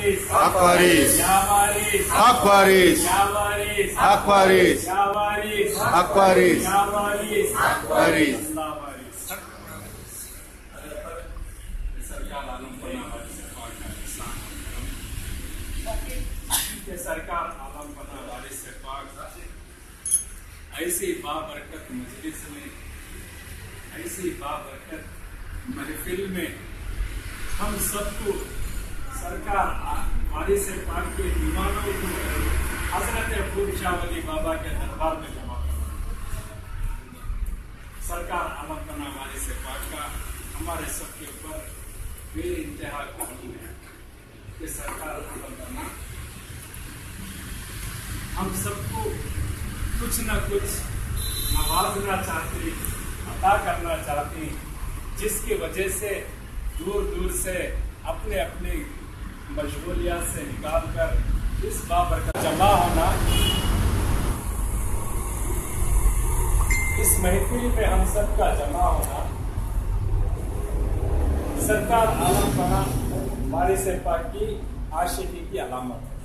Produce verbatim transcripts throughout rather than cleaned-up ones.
Aquarius, Aquarius, Yavaris, Aquarius, Yavaris, Aquarius, Yavaris, Aquarius, Yavaris, Aquarius. सरकार आलम पना वाली से सरकार आलम पना वाली से पाक ऐसी बाबरकत मजलिस में, ऐसी बाबरकत महफिल में हम सबको सरकार वाली से पाक के दीवानों को हजरत फूल शाह वली बाबा के दरबार में जमा करना। सरकार आलम पना वाली से पाक का हमारे सबके ऊपर बेइंतहा करनी है कि सरकार आलम पना हम सबको कुछ न कुछ नवाजना चाहती, अता करना चाहती, जिसकी वजह से दूर दूर से अपने अपने मशगूलियात से निकाल कर इस बाबरकत जमा होना, इस महफिल में हम सबका जमा होना सरकार आलम पना वारिस पाक की आशिकी की अलामत है।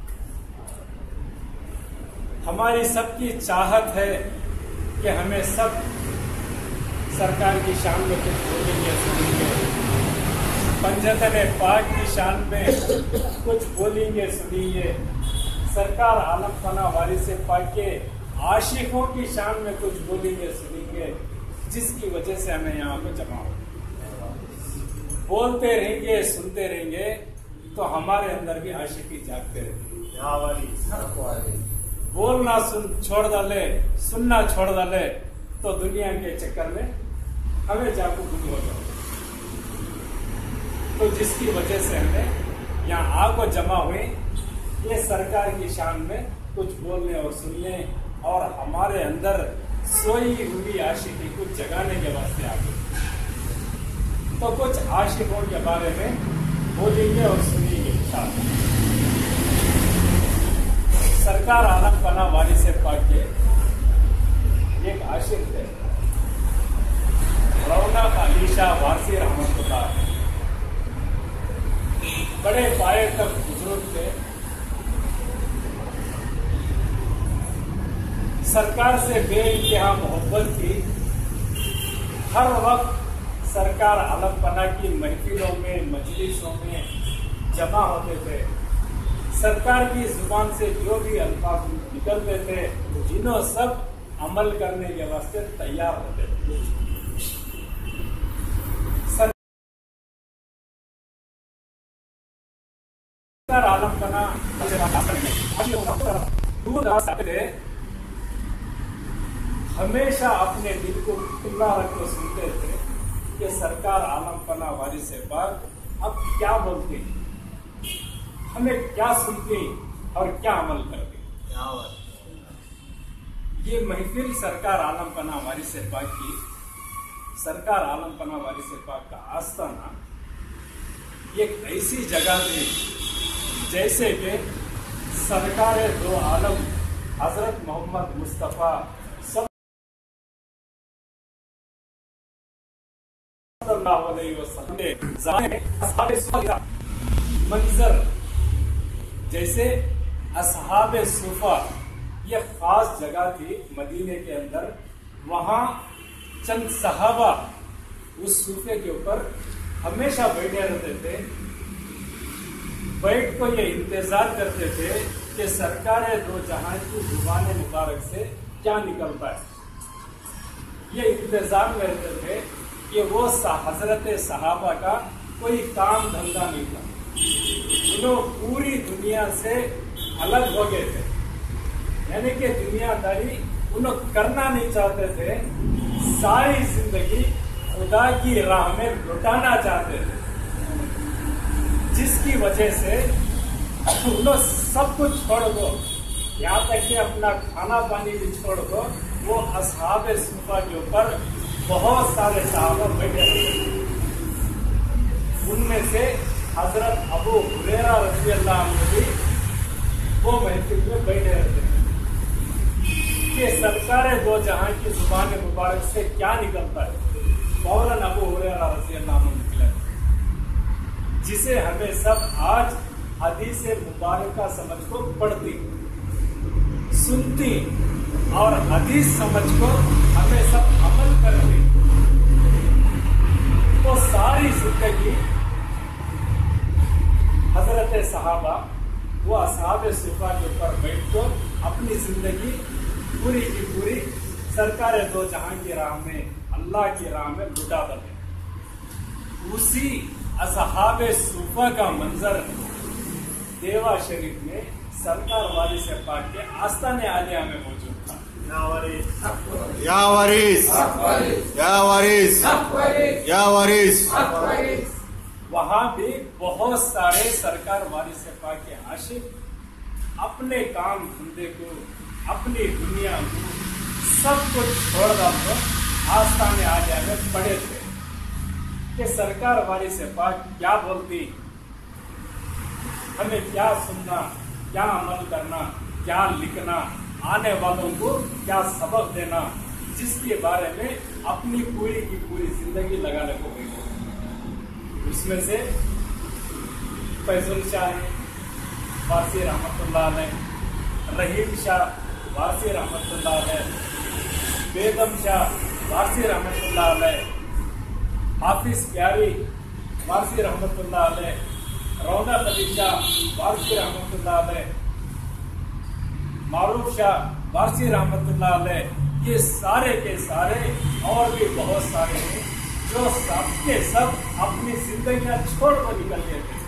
हमारी सबकी चाहत है कि हमें सब सरकार की शान में कुछ बोलेंगे सुनेंगे, पंजतन पाक की शान में कुछ बोलेंगे सुनेंगे, सरकार आलम पना वारिस पाक के आशिकों की शान में कुछ बोलेंगे सुनेंगे, जिसकी वजह से हमें यहाँ पे जमा हो। बोलते रहेंगे, सुनते रहेंगे तो हमारे अंदर भी आशिकी जागते रहेंगे। बोलना सुन छोड़ डाले, सुनना छोड़ डाले तो दुनिया के चक्कर में हमें जाको गुम हो जाओ। तो जिसकी वजह से हमें यहाँ आको जमा हुए ये सरकार की शान में कुछ बोलने और सुनने और हमारे अंदर सोई हुई आशिकी कुछ जगाने के वास्ते आ गए। तो कुछ आशिकों के बारे में बोलेंगे और सुनेंगे। सरकार आलम पना वारिस पाक के एक आशिक थे, रौनक अली शाह वारसी रहमतुल्लाह, बड़े पाए तक बुजुर्ग थे। सरकार से बेइंतहा मोहब्बत थी। हर वक्त सरकार आलम पना की महफिलों में, मजलिसों में जमा होते थे। सरकार की जुबान से जो भी अल्फाज निकलते थे जिन्हों सब अमल करने के वास्ते तैयार होते थे। सरकार आलम पना हमेशा अपने दिल को खुला रख कर सुनते थे कि सरकार आलम पना वारिस पाक अब क्या बोलते हैं, हमें क्या सुनते और क्या अमल करते। ये महफिल सरकार आलम पना वारिस पाक की, सरकार आलम पना वारिस पाक का आस्थाना एक ऐसी जगह थी जैसे कि सरकार दो आलम हजरत मोहम्मद मुस्तफा सल्लल्लाहु अलैहि वसल्लम मंजर जैसे असहाबे सूफा, यह खास जगह थी मदीने के अंदर। वहां चंद सहाबा उस सूफे के ऊपर हमेशा बैठे रहते थे। बैठ को ये इंतजार करते थे कि सरकार दो जहां की जुबान मुबारक से क्या निकलता है। ये इंतजार में रहते थे कि वो हजरत सहाबा का कोई काम धंधा नहीं था, उन्होंने पूरी दुनिया से अलग हो गए थे, यानी कि दुनियादारी उन्होंने करना नहीं चाहते थे, सारी जिंदगी खुदा की राह में लुटाना चाहते थे। जिसकी वजह से उन्होंने सब कुछ छोड़ दो, यहाँ तक कि अपना खाना पानी भी छोड़ दो। वो असहाबे सूफा के ऊपर बहुत सारे सहाबा बैठे रहते, उनमें से हजरत अबू हुरैरा रज़ी अल्लाह अन्हु भी वो महफिल में बैठे रहते हैं कि सरकार दो जहां की जुबान मुबारक से क्या निकलता है। फौरन अबू हुरैरा रज़ी अल्लाह अन्हु निकले, जिसे हमें सब आज हदीस हदीस मुबारका समझ को पढ़ती, सुनती और हदीस समझ को हमें सब अमल करती, तो सारी जिंदगी हजरत सहाबा वो असहाबे सुफा के ऊपर बैठकर अपनी जिंदगी पूरी की पूरी सरकार दो जहां की राह में, अल्लाह की राह में लुटा दे। उसी असहाबे सुफा का मंजर देवा शरीफ में सरकार वाली से पाक के आस्ताने आलिया में मौजूद था। या वारिस, या वारिस, या वारिस। वहां भी बहुत सारे सरकार वाली से पाक के आशिक अपने काम धंधे को, अपनी दुनिया को, सब कुछ छोड़ डालकर आस्ताने आलिया में पड़े थे कि सरकार वाली से पाक क्या बोलती, हमें क्या सुनना, क्या अमल करना, क्या लिखना, आने वालों को क्या सबक देना, जिसके बारे में अपनी पूरी की पूरी जिंदगी लगाने को गई। उसमें से फैजुल शाह वारसी रहमतुल्लाह अलैह, रहीम शाह वारसी रहमतुल्लाह अलैह, बेगम शाह वारसी रहमतुल्लाह अलैह, हाफिज प्यारी वारसी रहमतुल्लाह अलैह, रौनक अली शाह वारसी रहमतुल्लाह अलैह, मारूफ शाह वारसी रहमतुल्लाह अलैह, ये सारे के सारे और भी बहुत सारे हैं जो सब के सब अपनी जिंदगियां छोड़ कर निकल गए थे।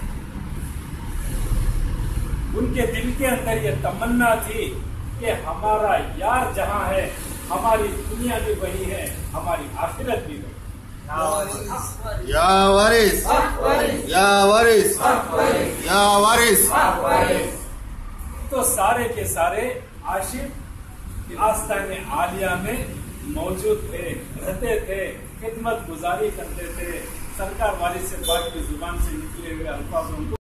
उनके दिल के अंदर ये तमन्ना थी कि हमारा यार जहां है, हमारी दुनिया भी वही है, हमारी आखिरत भी वही। या वारिस, या वारिस, या वारिस। तो सारे के सारे आशिक आस्ताने आलिया में मौजूद थे, रहते थे, खिदमत गुजारी करते थे, सरकार वाली से बात की जुबान से निकले हुए अल्फाजों को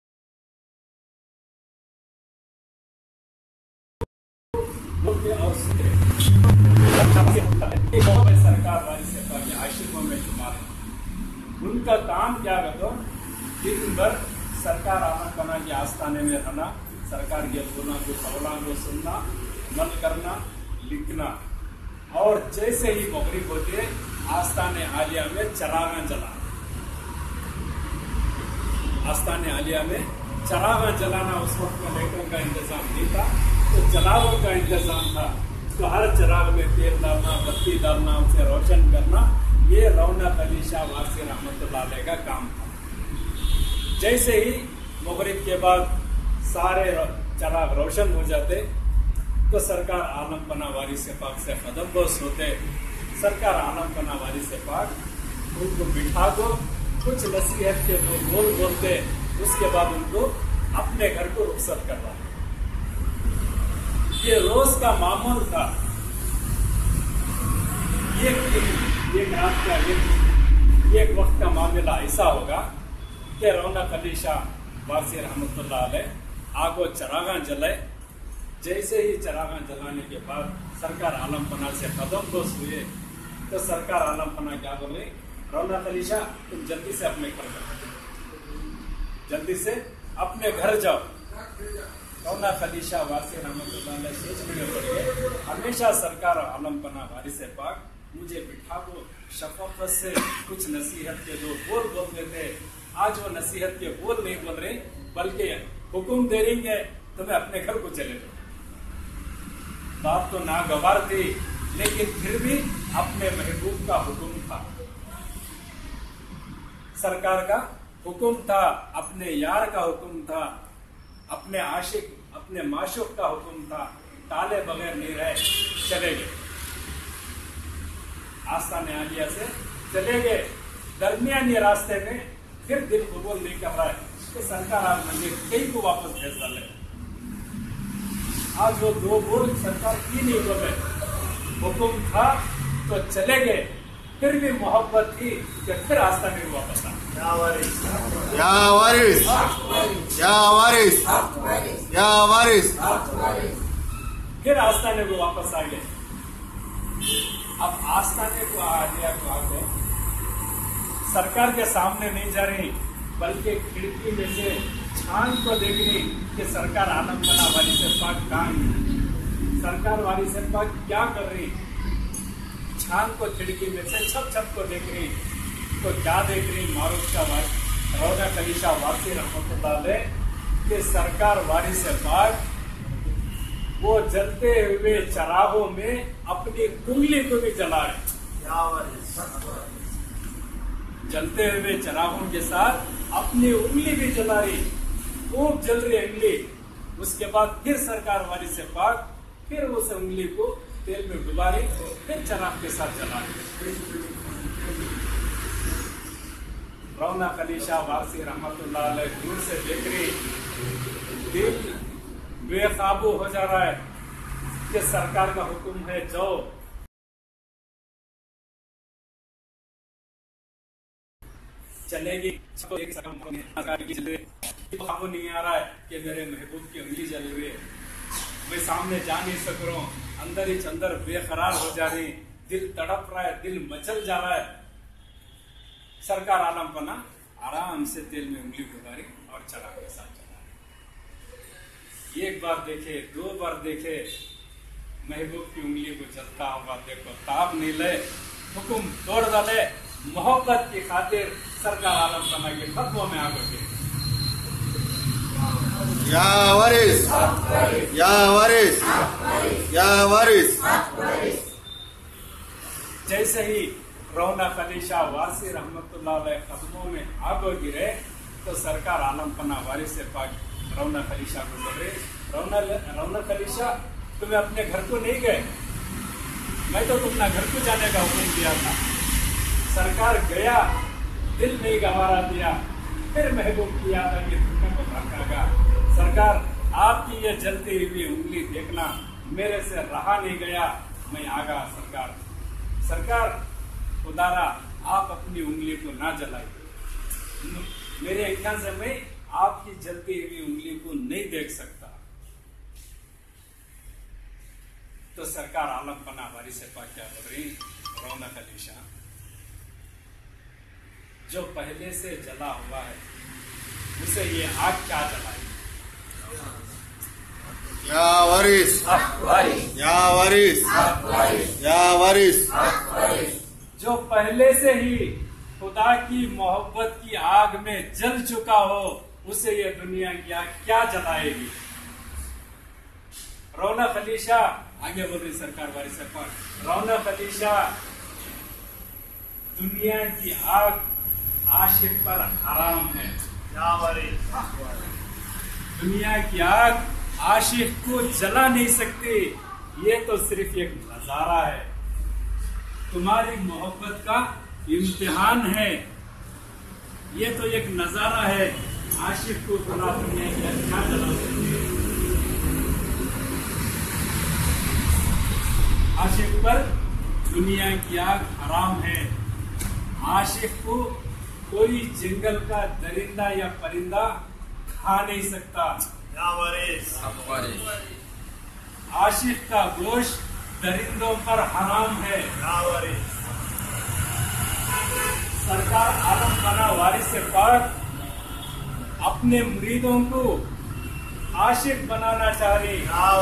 और सरकार वाली से बात के आशिकों में शुमार है। उनका काम क्या करता, दिन भर सरकार आना बना के आस्थाने में रहना, सरकार के बोलना को कौला को सुनना, अमल करना, लिखना, और जैसे ही मगरिब होते आस्थाने आलिया में चरागा जलाना। आस्थाने आलिया में चरागा जलाना, उस वक्त में लाइटों का इंतजाम नहीं था, तो चरागों का इंतजाम था। तो हर चराग में तेल डालना, बत्ती डालना, उसे रोशन करना, ये रौनक अली शाह वारसी रहमतुल्लाह अलैह का काम था। जैसे ही मगरिब के बाद सारे चराग रोशन हो जाते तो सरकार आलम पना वारी से पाक से कदम बोस होते। सरकार आलम पना वारी से पाक उनको बिठा दो, कुछ नसीहत के दो बोल बोलते, उसके बाद उनको अपने घर को रुखसत करवा। ये रोज का मामूल था। एक एक रात का एक, एक वक्त का मामला ऐसा होगा कि रौनक अली शाह वारसी रहमतुल्लाह अलैह आगो चरागा जलाए। जैसे ही चरागा जलाने के बाद सरकार आलम पना से कदम बोस हुए तो सरकार आलम पना क्या बोल रही, रौनक अली शाह तुम जल्दी से अपने घर जाओ, जल्दी से अपने घर जाओ। रौनक अली शाह वारसी रहमतुल्लाह अलैह सोच में पड़ गए, हमेशा सरकार आलम पना वारी से पाक मुझे बिठा दो, शफकत से कुछ नसीहत के दो बोल बोलते थे। आज वो नसीहत के बोल नहीं बोल रहे, बल्कि हुक्म दे रही है तुम्हें अपने घर को चले जाओ। बात तो नागवार थी, लेकिन फिर भी अपने महबूब का हुक्म था, सरकार का हुक्म था, अपने यार का हुक्म था, अपने आशिक अपने माशूक का हुक्म था। टाले बगैर नहीं रहे, चले गए आस्थाने आलिया से, चले गए। दरमियानी रास्ते में फिर दिल कबूल नहीं कर रहा है कि सरकार आज मंदिर कहीं को वापस भेज डाले। आज वो दो बोल सरकार की नहीं बोले, हुक्म था तो चले गए, फिर भी मोहब्बत थी कि फिर आस्थाने में वापस आ। या वारिस, या वारिस, या वारिस। फिर आस्थाने को वापस आ गए। अब आस्थाने को आ गया तो आ गए, सरकार के सामने नहीं जा रही, बल्कि खिड़की में से छान को देखनी कि सरकार आलम बना वाली से पाक कहाँ है, सरकार वाली से पाक क्या कर रही। छान को खिड़की में से छप छप को देख रही तो क्या देख रही, मारूफ का वार रौनक अली शाह वासी रहमतुल्लाह अलैह कि सरकार वारी से पाक वो जलते हुए चरागों में अपनी उंगली को भी जला रहे, जलते हुए चरागों के साथ अपनी उंगली भी जला रही, खूब जल रही उंगली। उसके बाद फिर सरकार वाली से पाक फिर उस उंगली को तेल में डुबा रही, फिर चराग के साथ जला रही। रौनक अली शाह वासी रहमतुल्लाह अलैह दूर से देख रही, दिल बेकाबू हो जा रहा है कि सरकार का हुक्म है जाओ, चलेगी काबू नहीं आ रहा है कि मेरे महबूब की उंगली जल रही है, मैं सामने जा नहीं सक रहा हूँ, अंदर ही अंदर बेकरार हो जा रही, दिल तड़प रहा है, दिल मचल जा रहा है। सरकार आलम पना आराम से तेल में उंगली डुबारी और चराग के साथ चला रही। एक बार देखे, दो बार देखे, महबूब की उंगली को जलता होगा देखो, ताब नहीं ले, हुक्म तोड़ डाले, मोहब्बत की खातिर सरकार आलम पना के खत्मों में आ गए। या वारिस, या वारिस, या वारिस। जैसे ही रौनक अली शाह वासी रहमतुल्लाह अलैह कदमों में आगो गिरे तो सरकार आलम पना वारिस से पाक रौनक अली शाह को बोले, रौनक रौनक अली शाह तुम्हें अपने घर को नहीं गए, मैं तो तुमने घर को जाने का हुक्म दिया था। सरकार गया, दिल नहीं गंवारा दिया, फिर महबूब किया था कि तुमने को रखेगा। सरकार आपकी ये जलती हुई उंगली देखना मेरे से रहा नहीं गया, मैं आगा। सरकार सरकार खुदारा आप अपनी उंगली को ना जलाइए, मेरे आंखों से मैं आपकी जलती हुई उंगली को नहीं देख सकता। तो सरकार आलम पना वारी से पाक क्या बोल रही, रौनक अली शाह जो पहले से जला हुआ है उसे ये आग क्या जलाई। या वारिस, या वारिस, या वारिस। जो पहले से ही खुदा की मोहब्बत की आग में जल चुका हो उसे ये दुनिया की आग क्या जलाएगी। रौनक अली शाह आगे बोल रही सरकार वाली सरकार, रौनक अली शाह दुनिया की आग आशिक पर हराम है। या वारिस, दुनिया की आग आशिक को जला नहीं सकती, ये तो सिर्फ एक नजारा है, तुम्हारी मोहब्बत का इम्तिहान है, ये तो एक नजारा है। आशिक को खुदा दुनिया की आग क्या जला सकती है। आशिक पर दुनिया की आग हराम है, आशिक को कोई जंगल का दरिंदा या परिंदा खा नहीं सकता। आशिक का गोश्त दरिंदों पर हराम है। सरकार आलम पना वारिस से पाक अपने मुरीदों को आशिक बनाना चाह रही,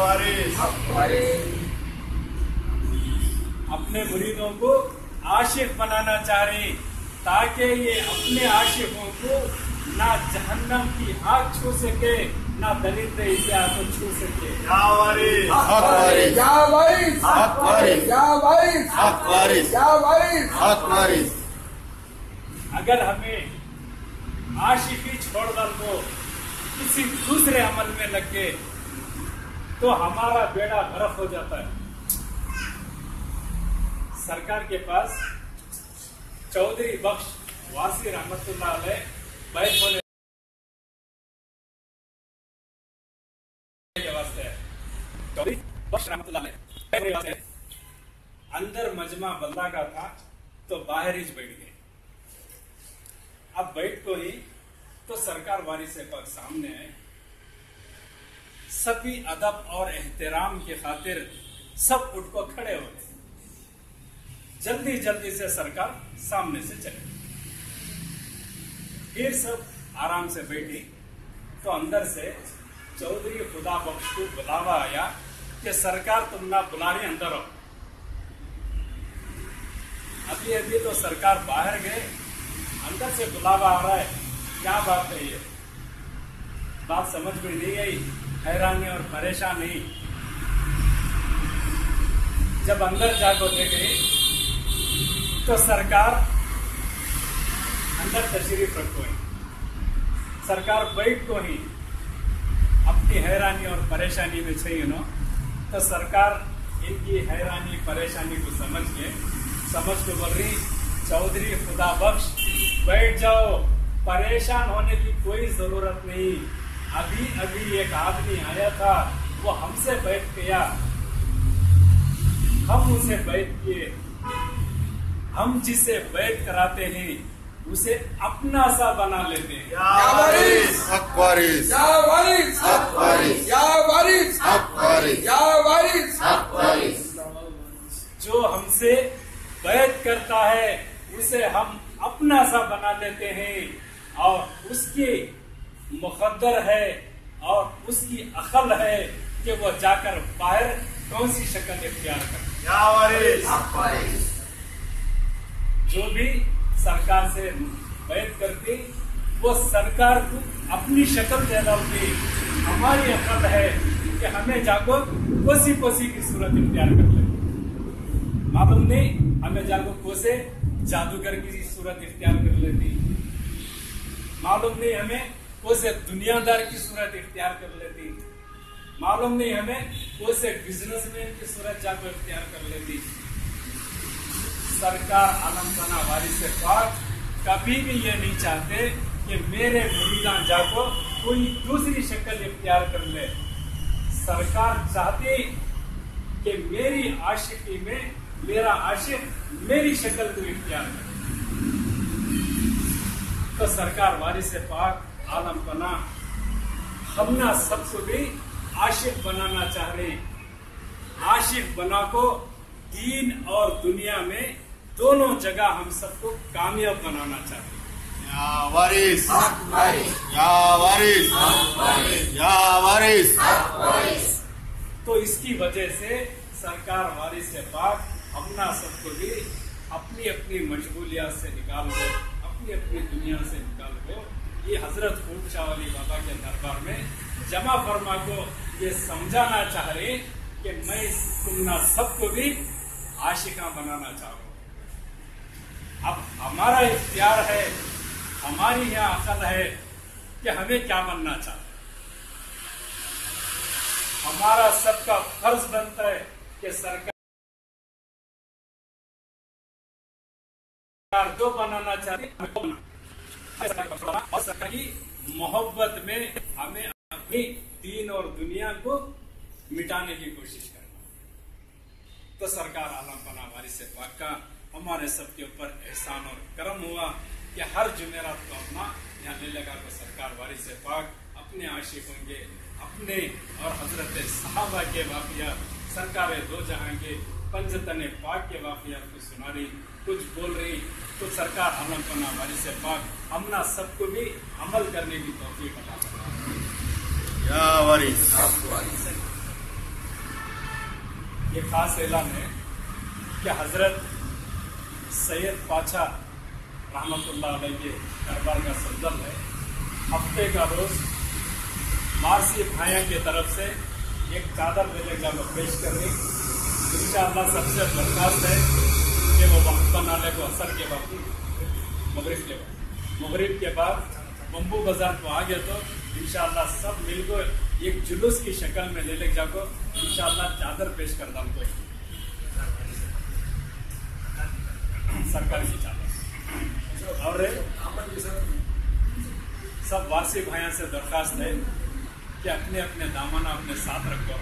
अपने मुरीदों को आशिक बनाना चाह रही ताकि ये अपने आशिकों को ना जहन्नम की आग छू सके ना दरिंदे इसे आग छू सके। या वारिस, हक वारिस, या वारिस, हक वारिस, या वारिस, हक वारिस, या वारिस, हक वारिस। अगर हमें आशिकी छोड़ दल को किसी दूसरे अमल में लग गए तो हमारा बेड़ा गर्क हो जाता है। सरकार के पास चौधरी बख्श वासी रहमतुल्लाह अलैह बैठ होने के वास्ते चौधरी बख्श रहमतुल्लाह अलैह अंदर मजमा बंदा का था तो बाहर ही बैठ गए। अब बैठ को ही तो सरकार वारी से पाक सामने आए, सभी अदब और एहतराम की खातिर सब उठ को खड़े हो गए। जल्दी जल्दी से सरकार सामने से चले, फिर सब आराम से बैठी, तो अंदर से चौधरी खुदा बख्श को बुलावा आया कि सरकार तुम ना बुला रही, अंदर हो। अभी अभी तो सरकार बाहर गए, अंदर से बुलावा आ रहा है। क्या बात है ये? बात समझ में नहीं आई, हैरानी और परेशानी। जब अंदर जाकर देखे तो सरकार अंदर तशरीफ रखो ही, सरकार बैठ को ही अपनी हैरानी और परेशानी में चाहिए ना, तो सरकार इनकी हैरानी परेशानी को समझ के समझ के बोल रही, चौधरी खुदा बख्श बैठ जाओ, परेशान होने की कोई जरूरत नहीं। अभी अभी एक आदमी आया था, वो हमसे बैठ गया, हम उसे बैठ किए, हम जिसे बैठ कराते हैं उसे अपना सा बना लेते हैं। या वारिस, हक वारिस, या वारिस, हक वारिस, या वारिस, हक वारिस, या वारिस, हक वारिस। जो हमसे बैत करता है उसे हम अपना सा बना लेते हैं और उसकी मुकद्दर है और उसकी अकल है कि वो जाकर बाहर कौन सी शक्ल इख्तियार करे। या वारिस, हक वारिस। जो भी सरकार से बैत करती वो सरकार को अपनी शक्ल दे डालती। हमारी अकल है कि हमें जाको कोसी कोसी की सूरत इख्तियार कर ले, मालूम नहीं हमें जाको कोसे जादूगर की सूरत इख्तियार कर लेती, मालूम नहीं हमें कोसे दुनियादार की सूरत इख्तियार कर लेती, मालूम नहीं हमें कोसे बिजनेसमैन की सूरत जाको इख्तियार कर लेती। सरकार आलम पना वारिस पाक कभी भी ये नहीं चाहते कि मेरे मुरीदान जाको कोई दूसरी शक्ल इख्तियार कर ले। सरकार चाहती कि मेरी आशिकी में मेरा आशिक मेरी शक्ल को इख्तियार करे। तो सरकार वारिस पाक आलम पना हमना सबको भी आशिक बनाना चाह रहे, आशिक बना को दीन और दुनिया में दोनों जगह हम सबको कामयाब बनाना चाहते हैं। या वारिस, हक वारिस, या वारिस, हक वारिस, या वारिस। हक वारिस। तो इसकी वजह से सरकार वारिस पाक अपना सबको भी अपनी अपनी मशगूलियात से निकाल दो, अपनी अपनी दुनिया से निकाल दो। ये हजरत खूब शाह वाली बाबा के दरबार में जमा फरमा को ये समझाना चाह रहे कि मैं तुम ना सबको भी आशिका बनाना चाहूँ। अब हमारा इख्तियार है, हमारी यह अकल है कि हमें क्या बनना चाहते। हमारा सबका फर्ज बनता है कि सरकार जो बनाना चाहती और सरकार की मोहब्बत में हमें अपनी दीन और दुनिया को मिटाने की कोशिश करना। तो सरकार आलम पना वारिस पाक का हमारे सबके ऊपर एहसान और करम हुआ कि हर जुमेरात को अपना यहाँ ले लगा कर सरकार वारिस पाक अपने आशिकों के अपने और हजरत सहाबा के वाक़िया, सरकार दो जहां के पंजतने पाक के वाक़ियात को सुना रही, कुछ बोल रही। तो सरकार आलम पना वारिस पाक हमना सबको भी अमल करने की तौफीक अता फरमाए। या वारिस, हक वारिस। ये खास ऐलान है कि हजरत सैयद पाचा रहमतुल्लाह अलैह के दरबार का सज्जल है, हफ्ते का रोज मारसी भाइयों की तरफ से एक चादर लेने का पेश करनी। इंशाअल्लाह सबसे दरखास्त है कि वो वक्त बनाने को असर के बाद मगरिब के बाद मगरिब के बाद बम्बू बाजार को आ गया तो इंशाअल्लाह सब मिलकर एक जुलूस की शक्ल में ले ले जाको इंशाअल्लाह चादर पेश कर दाम को सरकार की चादर। और सब वासी भाइयों से दरखास्त है कि अपने अपने दामन अपने साथ रखो।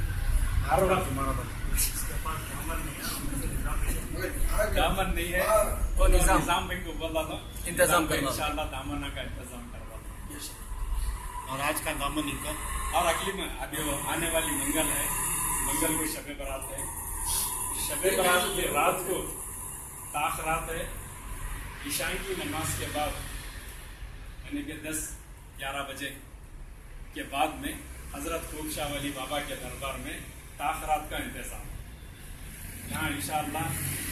दामन नहीं है तो निजाम भाई को बोला था इंतजाम का इंशाअल्लाह दामना का इंतजाम करवा दो। और आज का दामन इनका और अगली में अभी वो आने वाली मंगल है, मंगल को शबे बारात है, शबे बारात की रात को ताखरात है, इशाई की नमाज के बाद यानी कि दस ग्यारह बजे के बाद में हजरत खूब शाह वली बाबा के दरबार में ताखरात का इंतजाम यहाँ इंशाअल्लाह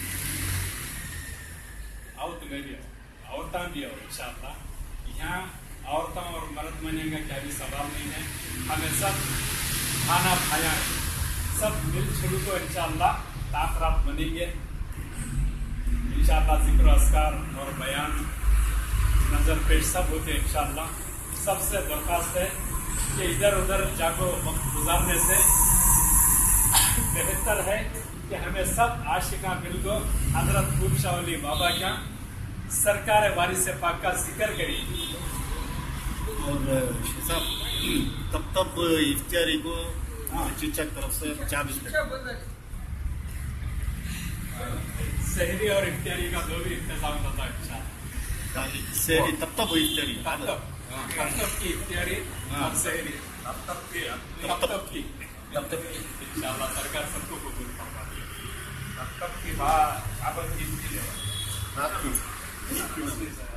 औरत में भी हो औरतां भी हो इंशाअल्लाह। यहाँ औरतों और मर्द मरने का क्या भी सवाल नहीं है, हमें सब खाना खाया है, सब मिलजुल को इंशाअल्लाह ताखरात बनेंगे इंशाअल्लाह। जिक्र अस्कार और बयान नजर पेश सब होते हैं इंशाअल्लाह। सबसे दरख्वास्त है कि इधर उधर जाको वक्त गुजारने से बेहतर है कि हमें सब आशिका मिलकर हजरत खूब शाह वली बाबा का सरकार वारिस पाक का जिक्र करिए। और साहब तब तब इफ्तियारी को चिच्चा तरफ से चाबीस शहरी और इफ्तियारी का दो भी इंतजाम होता है इंशाअल्लाह। शहरी तब तब इफ्तियारी तब तक तब तक की इफ्तियारी और शहरी तब तक की तब तक की तब तक इंशाअल्लाह सरकार सबको कबूल फरमा दे। तब तक की बात आप रात को